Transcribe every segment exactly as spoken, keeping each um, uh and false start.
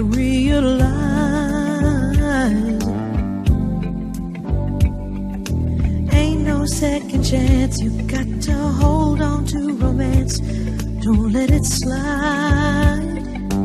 realize ain't no second chance. You got to hold on to romance. Don't let it slide.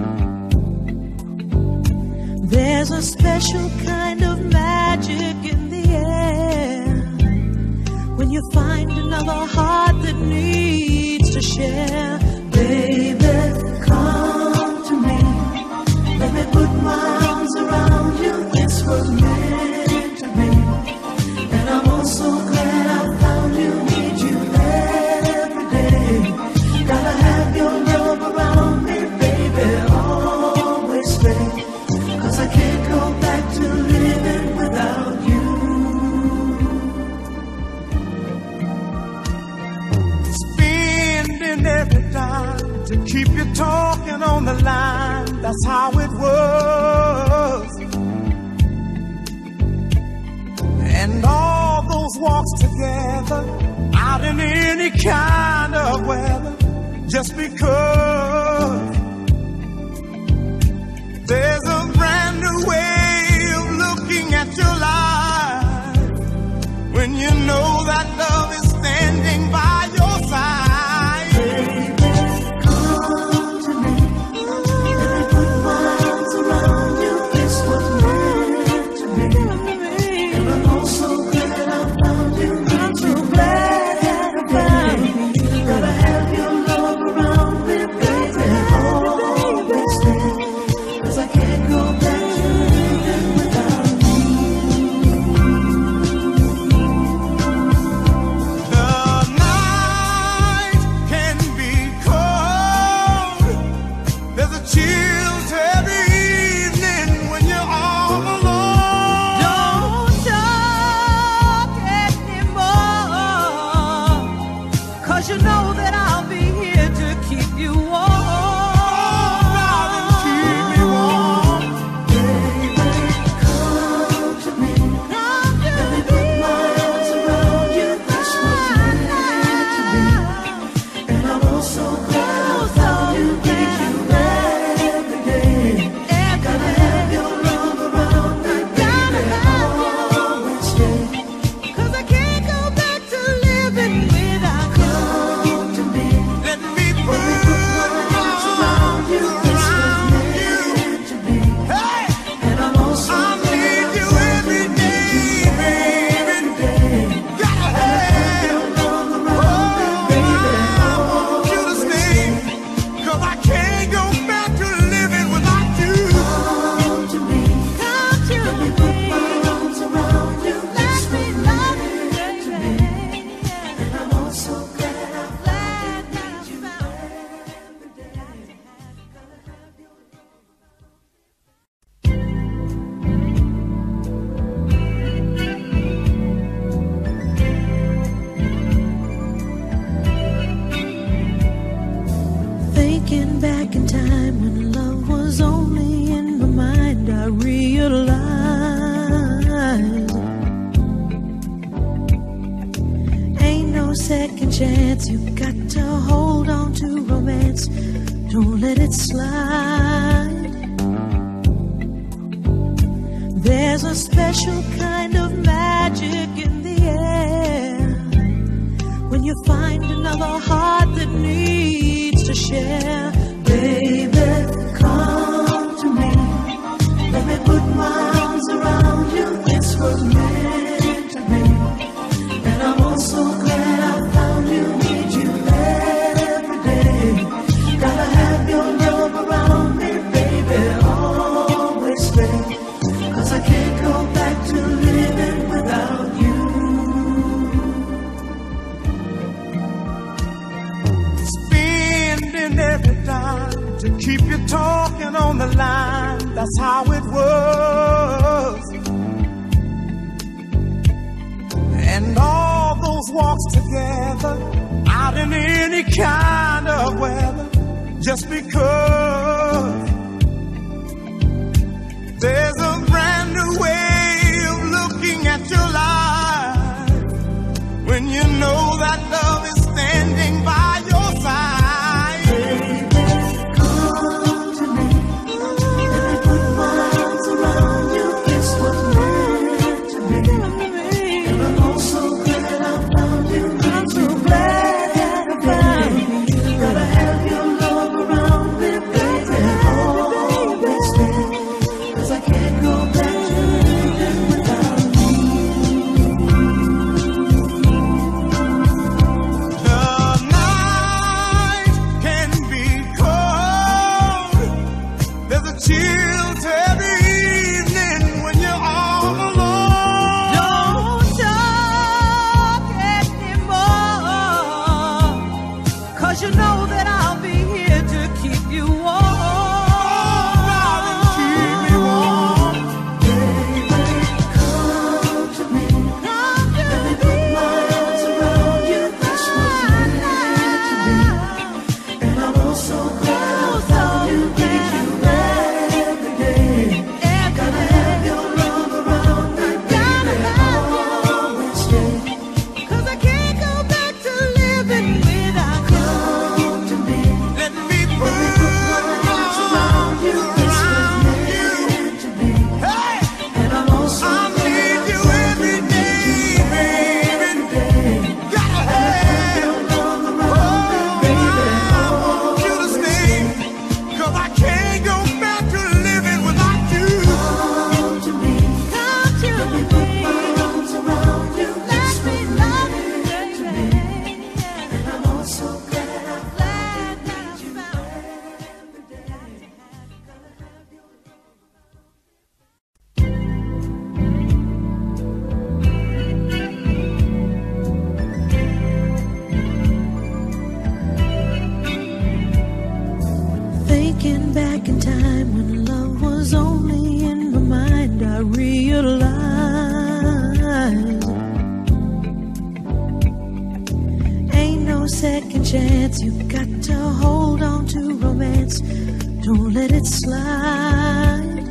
There's a special kind of magic in the air when you find another heart that needs to share. Baby, come to me. Let me put my arms around you. This was meant to be. And I'm also glad I found you. Need you every day. Gotta have your love around me, baby. Always stay. Cause I can't go back to living without you. Spending every dime to keep you talking on the line. That's how it was. And all those walks together out in any kind of weather, just because there's a brand new way of looking at your life when you know that love is standing by your side. Back in time when love was only in my mind, I realized ain't no second chance. You got to hold on to romance. Don't let it slide. There's a special kind of magic in the air when you find another heart that needs to share. Baby, come to me. Let me put my arms around you. This was meant to be. And I'm also glad I found you. Need you every day. Gotta have your love around me, baby. Always stay. Cause I can't go back to living without you. Spending every dime to keep you talking on the line. That's how it was. And all those walks together out in any kind of weather, just because there's a brand new way of looking at your life when you know that love is standing by your side. Baby, come to me. Let me put chill till the evening when you're all alone. Don't talk anymore, 'cause you know that I'll be here to keep you warm. Thinking back in time when love was only in my mind, I realized ain't no second chance. You got to hold on to romance, don't let it slide.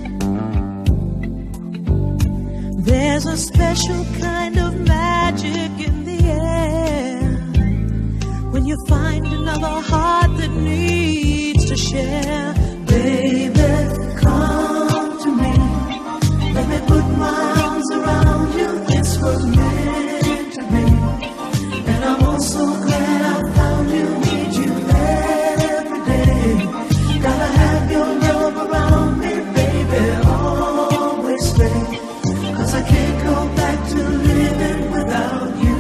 There's a special kind of magic in the air when you find another heart that needs to share. Baby, come to me, let me put my arms around you. This was meant to be, and I'm also glad I found you. Need you every day, gotta have your love around me, baby, always stay, 'cause I can't go back to living without you.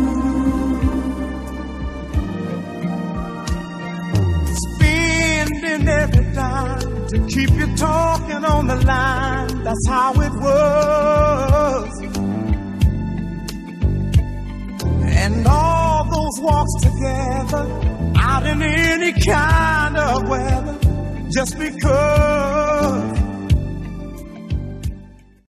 Every time to keep you talking on the line, that's how it was. And all those walks together out in any kind of weather, just because